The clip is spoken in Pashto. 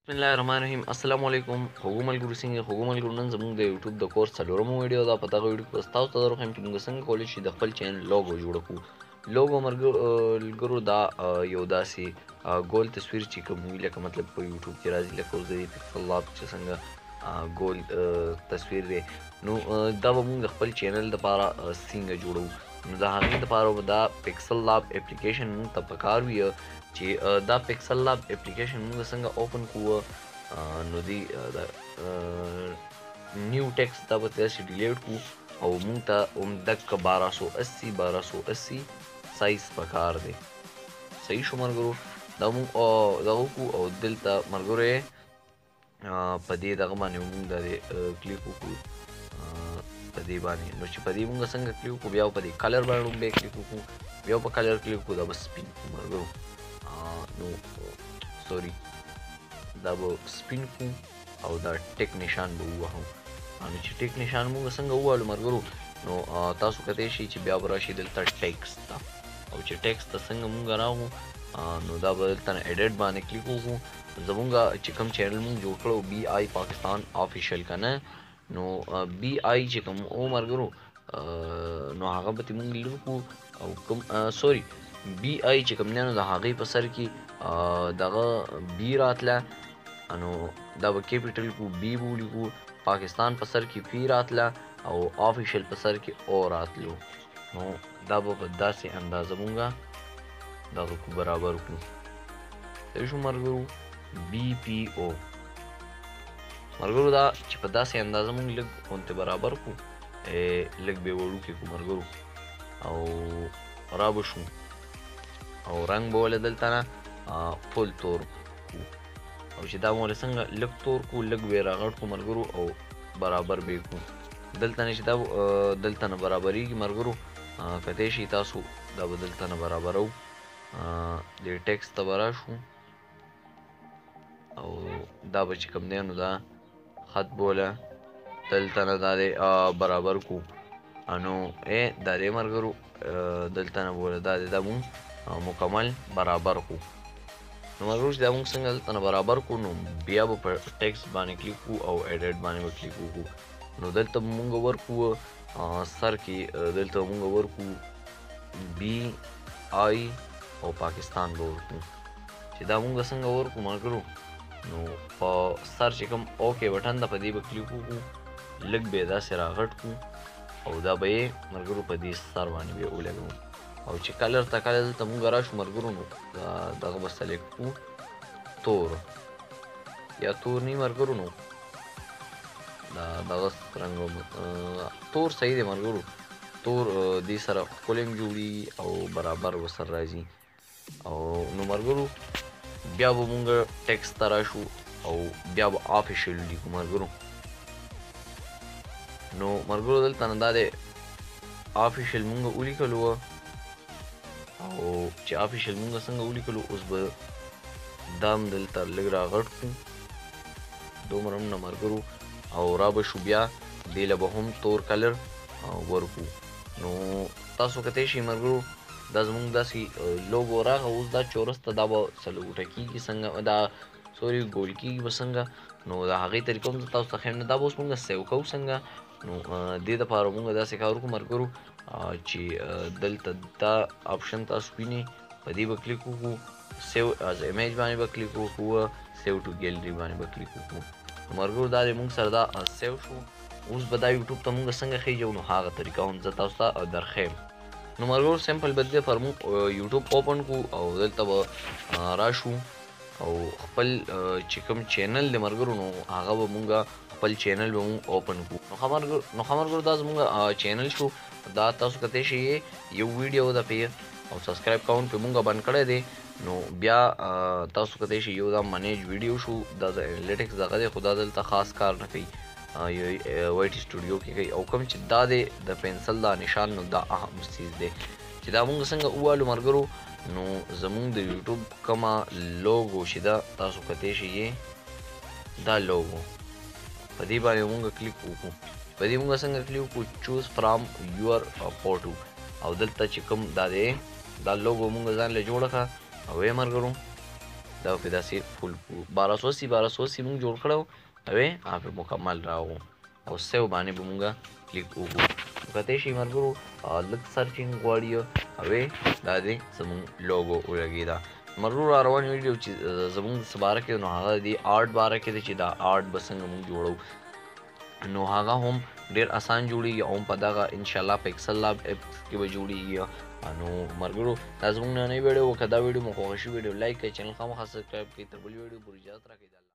بسم الله الرحمن الرحیم. السلام علیکم. خوږو ملګرو څنګه خوږو ملګرو نن زموږ د یوټیوب د کورس څلورمه ویډیو ده. په دغه ویډیو کې به تاسو ته درښیم چې موږ څنګه کولی شو د خپل چینل لوګو جوړ کړو. لوګو ملګرو دا یو داسې ګول تصویر چې کوم وي لکه مطلب په یوټیوب کې راځي لکه اوس د پکسل لاب چې څنګه ګول تصویر دی نو دا به موږ د خپل چینل دپاره څنګه جوړو. نو د هغې دپاره به دا پکسل لاب اپلیکیشن موږ ته پکار وي چې دا پکسل لاب اپلیکیشن موږ څنګه اوپن کوو. نو دی نیو ټیکسټ دا به داسې ډیلیټ کړو او موږ ته همدک 1280 سایز پکار دی. صحیح شو ملګرو. دا موږ دغه وکړو او دلته ملګرو یې په دې دغه باندې موږ دا کلیک وکړو په دې باندې. نو چې په دې موږ څنګه کلیک وکړو بیا په دې کلر باندې بیا کلیک وکړو بیا په کلر کلیک وکړو دا به سپین کړو ملګرو. نو سوري دا به سپین کړو او دا ټیک نشان به ووهو. نو چې ټیک نشان موږ څنګه ووهلو ملګرو نو تاسو کتی شئ چې بیا به راشي دلته ټیکسټ ته او چې ټیکسټ ته څنګه موږ راغلو نو دا به دلته نه ایډیټ باندې کلیک وکړو. زموږ چې کوم چینل موږ جوړ کړو بی آی پاکستان آفیشیل که نه نو بی آی چې کوم او ملګرو نو هغه به ترې موږ لیر کړو او کوم سوري بی آی چې کوم دی نو د هغې په سر کې دغه بی راتله نو دا به کیپیټل کو بی به ولیکو. پاکستان په سر کې پی راتله او آفیشیل په سر کې او راتلو. نو دا به په داسې اندازه مونږه دغه کو برابر کړو. صحیح شو ملګرو. بی پی او ملګرو دا چې په داسې اندازه مونږ لږ غونتې برابر کړو لږ به وړوکې کړو ملګرو او را به شو او رنګ به ولې دلته نه فل تور کړو او چې دا مو ولې څنګه لږ تور کړو لږ به یې راغټ کړو ملګرو او برابر به یې کړو. دلته نه چې دا دلته نه برابرېږي ملګرو کتی شئ تاسو دا به دلته نه برابرو. دې ټیکسټ ته به راشو او دا به چې کوم دی نو دا خط بوله دلته نه دا دی برابر کړو. نو دا دی ملګرو دلته نه بوله دا دی دا مونږ مکمل برابر کړو. نو ملګرو چې دا مونږ څنګه دلته نه برابر کړو نو بیا به په ټیکسټ باندې کلیک کړو او ایډیټ باندې به کلیک وکړو. نو دلته به مونږ ورکړو سر کې دلته به مونږ ورکړو بی آی او پاکستان به ورکړو. چې دا مونږ څنګه ورکړو ملګرو نو په سر چې کوم اوکې بټن ده په دې به کلیک وکړو لږ به یې داسې راغټ کړو او دا به یې ملګرو په دې سر باندې به یې ولګوو او چې کلر ته کله دلته مونږ راشو ملګرو نو دغه به سلیکټ کړو تور یا تور نه ملګرو نو دا دغه رنګ تور صحیح دی ملګرو. تور دې سره ښکلی هم جوړېږي او برابر ورسره راځي. او نو ملګرو بیا به مونږ ټیکسټ ته راشو او بیا به آفیشیل ولیکو ملګرو. نو ملګرو دلته نه دا دی آفیشیل مونږ ولیکلو او چې آفیشیل مونږ څنګه ولیکلو اوس به دا هم دلته لږ راغټ کړو دومره هم نه ملګرو او را به شو بیا دې له به هم تور کلر ورکړو. نو تاسو کتی شئ ملګرو دا زمونږ داسې لوګو راغه اوس دا چورس ته دا به څلوټه کېږي څنګه دا سوري ګول کېږي به څنګه نو د هغې طریقه هم زه تاسو ته ښیم نه دا به اوس مونږ سیو کوو څنګه. نو دې دپاره مونږ داسې کار وکړو ملګرو چې دلته دا آپشن تاسو وینئ په دې به کلیک وکړو سیو از امیج باندې به کلیک وکړو سیو ټو ګیلري باندې به کلیک وکړو. نو ملګرو دا دی مونږ سره دا سیو شو. اوس به دا یوټیوب ته مونږ څنګه خیجو نو هغه طریقه هم زه تاسو ته درښیم. نو ملګرو سمپل به دې پر مونږ یوټیوب اوپن کړو او دلته به راشو او خپل چې کوم چینل دی ملګرو نو هغه به مونږ خپل چینل به مونږ اوپن کړو. نو ښه ملګرو دا زمونږ چینل شو. دا تاسو کتی شئ یو ویډیو ده پې او سبسکرایب کوون پې مونږ بند کړی دی. نو بیا تاسو کتی شئ یو دا منیج ویډیو شو دا د انالیټکس دغه دی خو دا دلته خاص کار نه کوي وای ټي سټوډیو کې کوي او کوم چې دا دی د پنسل دا نشان نو دا اهم چیز دی چې دا مونږ څنګه ووالو ملګرو نو زمونږ د یوټیوب کومه لوګو چې ده تاسو کتی شئ دا لوګو په دې باندې مونږ کلیک وکړو. په دې مونږ څنګه کلیک وکړو چوز فرام یور فوټو او دلته چې کوم دا دی دا لوګو مونږ ځان له جوړه کړه او یې ملګرو دا په داسې فل 1280 مونږ جوړ کړو اوې هغه مکمل راو او سیو باندې به مونږه کلیک وکړو کته شي مرګرو لږ سرچینګ غواړي اوې دا دې زمونږ لوګو ولګیدا مرګرو روان ویډیو چې زمونږ سباره کې نو هغه دی آرټ باره کې چې دا آرټ بسنګ مونږ جوړو نو هغه هم ډیر آسان جوړیږي او په دغه ان شاء الله پکسل لاب اپ کې به جوړیږي نو مرګرو دا زموږ نه ویډیو کدا ویډیو مو خوښ شي ویډیو لایک کړئ چینل خامخا سبسکرایب کړئ تر بل ویډیو پورې اجازه راکړئ